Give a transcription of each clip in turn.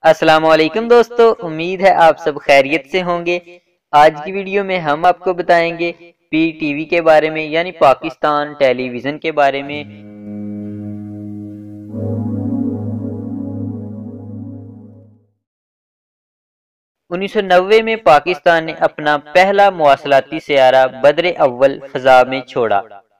السلام علیکم دوستو، امید ہے آپ سب خیریت سے ہوں گے۔ آج کی ویڈیو میں ہم آپ کو بتائیں گے پی ٹی وی کے بارے میں، یعنی پاکستان ٹیلی ویژن کے بارے میں۔ 1990 میں پاکستان نے اپنا پہلا مواصلاتی سیارہ بدر اول فضا میں چھوڑا۔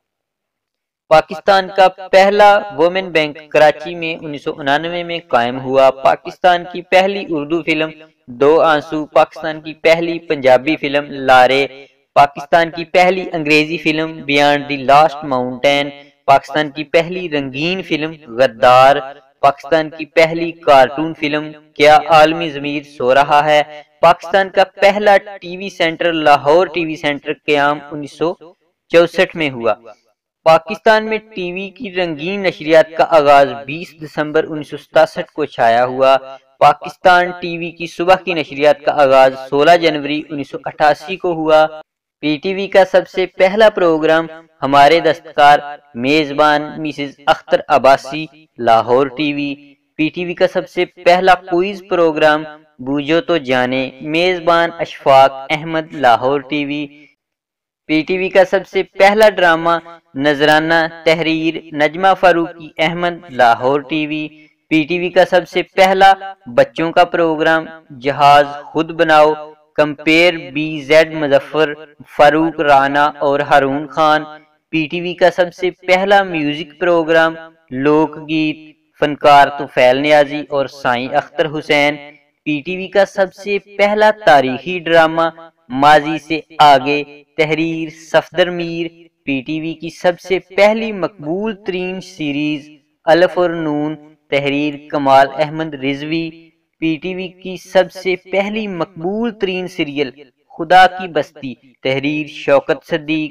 پاکستان کا پہلا وومن بینک کراچی میں 1999 میں قائم ہوا۔ پاکستان کی پہلی اردو فلم دو آنسو، پاکستان کی پہلی پنجابی فلم لارے، پاکستان کی پہلی انگریزی film beyond the last mountain, Pakistan کی پہلی رنگین فلم غدار، پاکستان کی پہلی کارٹون فلم کیا عالمی ضمیر سو رہا ہے، پاکستان کا پہلا T V centre Lahore T V centre قیام 1964 میں ہوا۔ پاکستان میں ٹی وی کی رنگین نشریات کا آغاز 20 دسمبر 1967 کو چھایا ہوا۔ پاکستان ٹی وی کی صبح کی نشریات کا آغاز 16 جنوری 1988 کو ہوا۔ پی ٹی وی کا سب سے پہلا پروگرام ہمارے دستکار، میزبان Mrs Akhtar Abbasi, Lahore T V. P T V کا سب سے پہلا کوئز پروگرام بوجھو تو جانے، میزبان Ashfaq Ahmad, Lahore T V. P T V کا سب سے پہلا ڈرامہ نذرانہ، تحریر Najma Farooqui Ahmad, Lahore T V. P T V کا سب سے پہلا بچوں کا پروگرام جہاز خود بناؤ، compere B Z Muzaffar, Farooq Rana اور Haroon Khan. P T V کا سب سے پہلا میوزک پروگرام لوک گیت، فنکار طفیل نیازی اور سائیں اختر حسین۔ پی ٹی وی کا سب سے پہلا تاریخی ڈرامہ ماضی سے آگے، تحریر صفدر میر۔ پی ٹی وی کی سب سے پہلی مقبول ترین سیریز الف اور نون، تحریر Kamal Ahmad Rizvi. P T V کی سب سے پہلی مقبول ترین سیریل خدا کی بستی، تحریر شوکت صدیق۔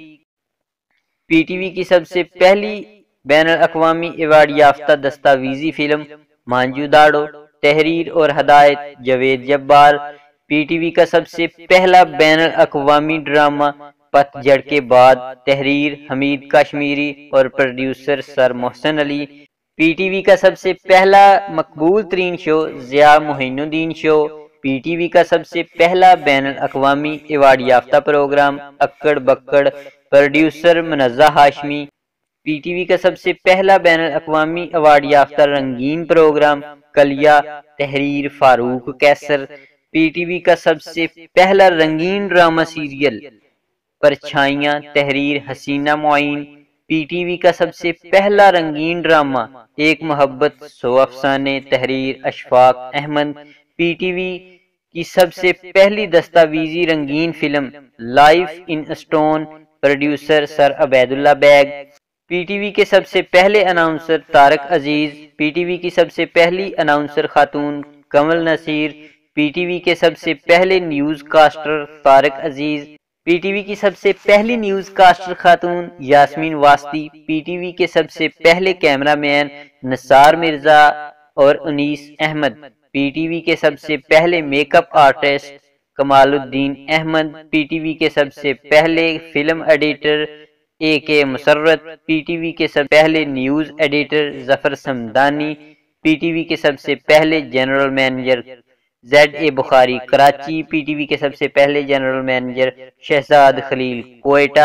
پی ٹی وی کی سب سے پہلی بین الاقوامی ایوارڈ یافتہ دستاویزی فلم مانجو داڑو، تحریر اور ہدایت جاوید جبار۔ پی ٹی وی کا سب سے پہلا بین الاقوامی ڈرامہ پت جھڑ کے بعد، تحریر حمید کاشمیری اور پروڈیوسر سر محسن علی۔ پی ٹی وی کا سب سے پہلا مقبول ترین شو ضیاء معین الدین شو۔ پی ٹی وی کا سب سے پہلا بین الاقوامی ایوارڈ یافتہ programme Akkar Bakkar, producer Munazza Hashmi. P T V کا سب سے پہلا بین الاقوامی ایوارڈ یافتہ رنگین پروگرام کلیا، تحریر فاروق کیسر۔ پی ٹی وی کا سب سے پہلا رنگین ڈرامہ سیریل پرچھائیاں، تحریر حسینہ معین۔ پی ٹی وی کا سب سے پہلا رنگین ڈرامہ ایک محبت سو افسانے، تحریر Ashfaq Ahmad. P T V کی سب سے پہلی دستاویزی رنگین film life in stone, producer sir Ubaid Ullah Baig. P T V کے سب سے پہلے announcer Tariq Aziz. P T V کی سب سے پہلی اناؤنسر خاتون کمل نصیر۔ پی ٹی وی کے سب سے پہلے newscaster Tariq Aziz. P T V کی سب سے پہلی نیوز کاسٹر خاتون یاسمین واسطی۔ پی ٹی وی کے سب سے پہلے کیمرہ مین نثار مرزا اور انیس احمد۔ پی ٹی وی کے سب سے پہلے میک اپ آرٹسٹ کمال الدین احمد۔ پی ٹی وی کے سب سے پہلے فلم ایڈیٹر اے کے مسرت۔ پی ٹی وی کے سب پہلے news editor Zafar Samdani. P T V کے سب سے پہلے general manager Z A Bukhari Karachi. P T V کے سب سے پہلے general manager Shahzad Khalil Quetta.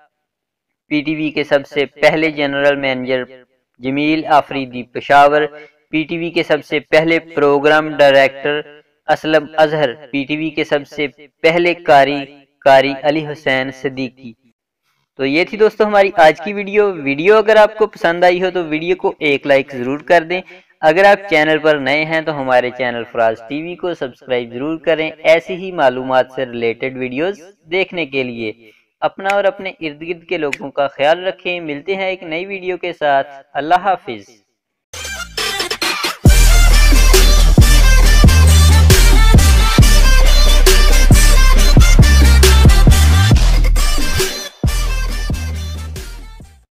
P T V کے سب سے پہلے general manager Jamil Afridi Peshawar. P T V کے سب سے پہلے programme director Aslam Azhar. P T V کے سب سے پہلے قاری علی حسین صدیقی۔ تو یہ تھی دوستو ہماری آج کی ویڈیو اگر آپ کو پسند آئی ہو تو ویڈیو کو ایک لائک ضرور کر دیں۔ اگر آپ چینل پر نئے ہیں تو ہمارے چینل فراز ٹی وی کو سبسکرائب ضرور کریں، ایسی ہی معلومات سے ریلیٹڈ ویڈیوز دیکھنے کے لیے۔ اپنا اور اپنے ارد گرد کے لوگوں کا خیال رکھیں۔ ملتے ہیں ایک نئی ویڈیو کے ساتھ۔ اللہ حافظ۔